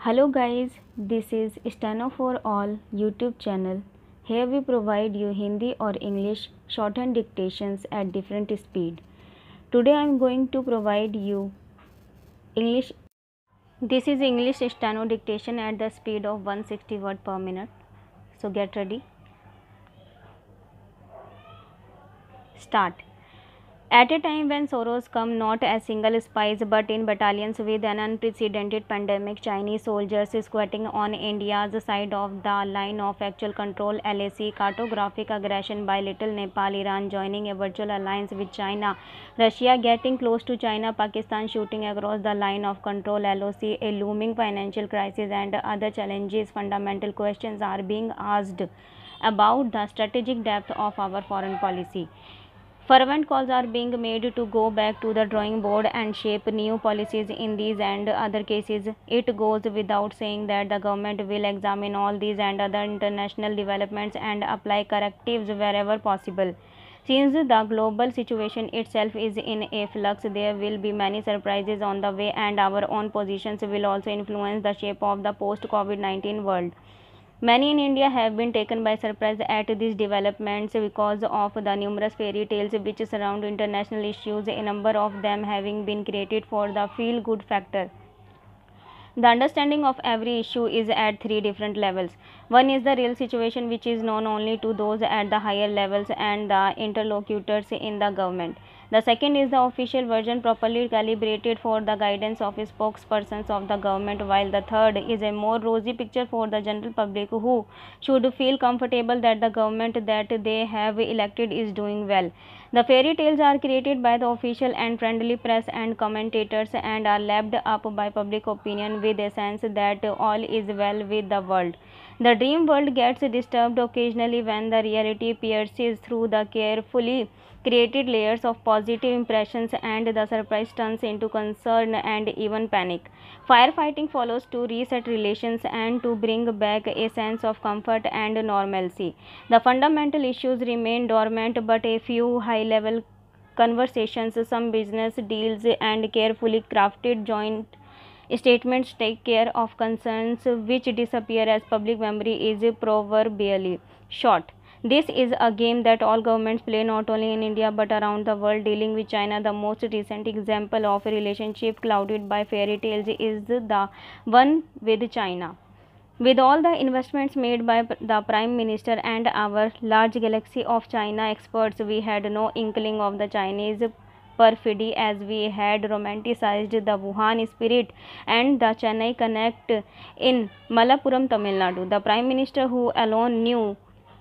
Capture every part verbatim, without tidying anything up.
Hello guys, this is Steno for All YouTube channel. Here we provide you Hindi or English shorthand dictations at different speed. Today I am going to provide you English. This is English Steno dictation at the speed of one hundred sixty word per minute. So get ready. Start. At a time when sorrows come not as single spies but in battalions with an unprecedented pandemic, Chinese soldiers squatting on India's side of the line of actual control, L A C, cartographic aggression by little Nepal, Iran joining a virtual alliance with China, Russia getting close to China, Pakistan shooting across the line of control, L O C, a looming financial crisis and other challenges, fundamental questions are being asked about the strategic depth of our foreign policy. Fervent calls are being made to go back to the drawing board and shape new policies in these and other cases. It goes without saying that the government will examine all these and other international developments and apply correctives wherever possible. Since the global situation itself is in a flux, there will be many surprises on the way, and our own positions will also influence the shape of the post-COVID nineteen world. Many in India have been taken by surprise at these developments because of the numerous fairy tales which surround international issues, a number of them having been created for the feel-good factor. The understanding of every issue is at three different levels. One is the real situation, which is known only to those at the higher levels and the interlocutors in the government. The second is the official version, properly calibrated for the guidance of spokespersons of the government, while the third is a more rosy picture for the general public, who should feel comfortable that the government that they have elected is doing well. The fairy tales are created by the official and friendly press and commentators and are lapped up by public opinion with a sense that all is well with the world. The dream world gets disturbed occasionally when the reality pierces through the carefully created layers of positive impressions, and the surprise turns into concern and even panic. Firefighting follows to reset relations and to bring back a sense of comfort and normalcy. The fundamental issues remain dormant, but a few high-level conversations, some business deals, and carefully crafted joint statements take care of concerns which disappear as public memory is proverbially short. This is a game that all governments play, not only in India but around the world. Dealing with China, the most recent example of a relationship clouded by fairy tales is the one with China. With all the investments made by the Prime Minister and our large galaxy of China experts, we had no inkling of the Chinese perfidy as we had romanticized the Wuhan spirit and the Chennai Connect in Malappuram, Tamil Nadu. The Prime Minister, who alone knew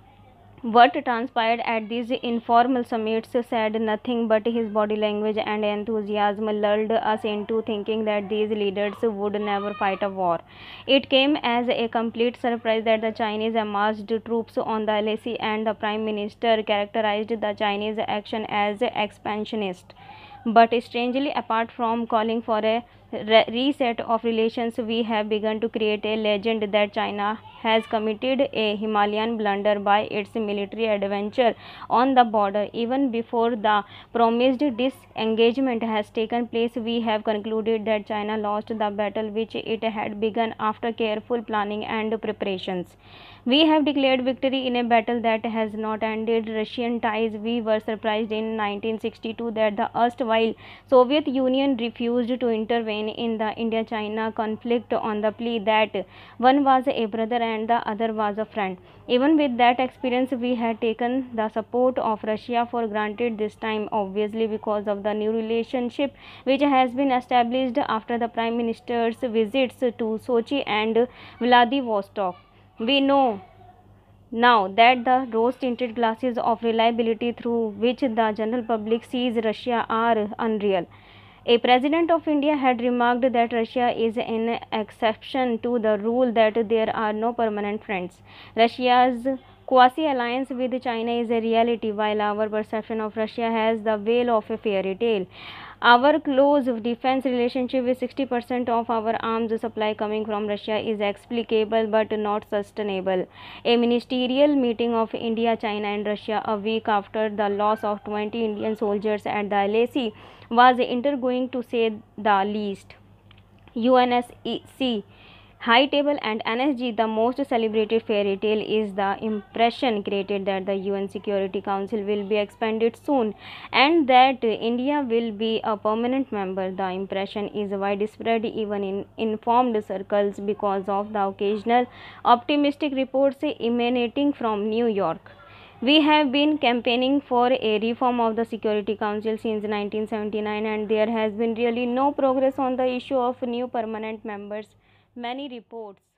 what transpired at these informal summits, said nothing, but his body language and enthusiasm lulled us into thinking that these leaders would never fight a war. It came as a complete surprise that the Chinese amassed troops on the L A C, and the Prime Minister characterized the Chinese action as expansionist. But strangely, apart from calling for a re reset of relations, we have begun to create a legend that China has committed a Himalayan blunder by its military adventure on the border. Even before the promised disengagement has taken place, we have concluded that China lost the battle which it had begun after careful planning and preparations. We have declared victory in a battle that has not ended. Russian ties. We were surprised in nineteen sixty-two that the erstwhile Soviet Union refused to intervene in the India-China conflict on the plea that one was a brother and the other was a friend. Even with that experience, we had taken the support of Russia for granted this time, obviously because of the new relationship which has been established after the Prime Minister's visits to Sochi and Vladivostok. We know now that the rose-tinted glasses of reliability through which the general public sees Russia are unreal. A president of India had remarked that Russia is an exception to the rule that there are no permanent friends. Russia's quasi-alliance with China is a reality, while our perception of Russia has the veil of a fairy tale. Our close defense relationship with sixty percent of our arms supply coming from Russia is explicable but not sustainable. A ministerial meeting of India, China and Russia a week after the loss of twenty Indian soldiers at the L A C was intriguing to say the least. U N S C High Table and N S G, the most celebrated fairy tale is the impression created that the U N Security Council will be expanded soon and that India will be a permanent member. The impression is widespread even in informed circles because of the occasional optimistic reports emanating from New York. We have been campaigning for a reform of the Security Council since nineteen seventy-nine and there has been really no progress on the issue of new permanent members. Many reports